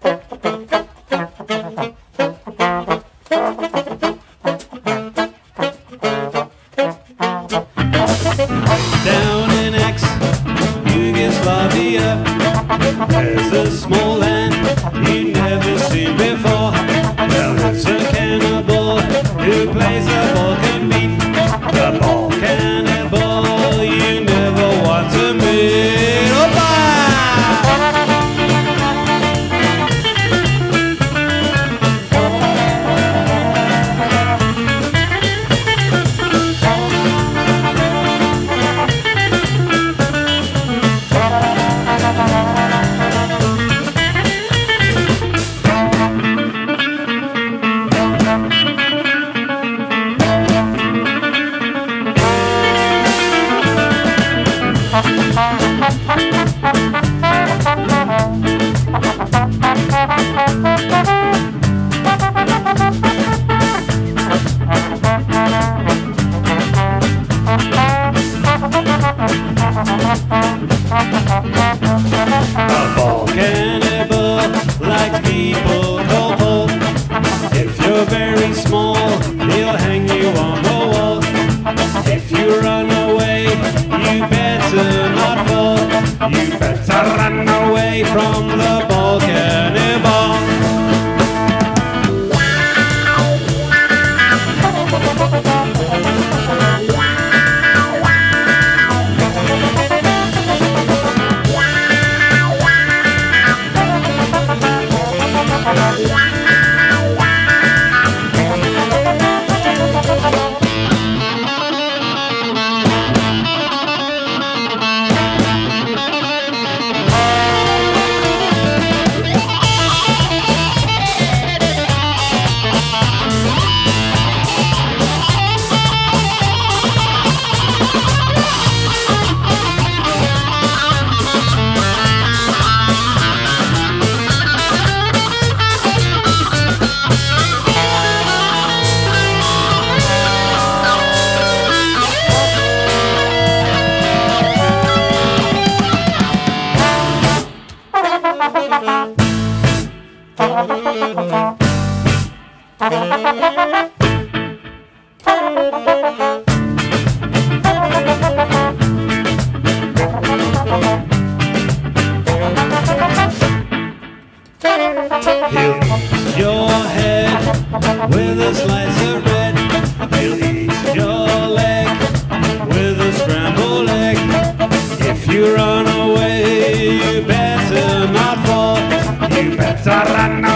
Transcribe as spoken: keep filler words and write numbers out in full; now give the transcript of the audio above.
Down in ex-Yugoslavia, there's a small land you've never seen before. Well, there's a cannibal who plays the Balkan beat, the Balkanibal you never want to meet. Opa! A Balkanibal likes people cold cold. If you're very small, he'll hang you on the wall. If you run away, you better not fall. You better run away from the Balkanibal. He'll eat your head with a slice of bread. He'll eat your leg with a scrambled egg. If you run away, you better not fall. You better run away.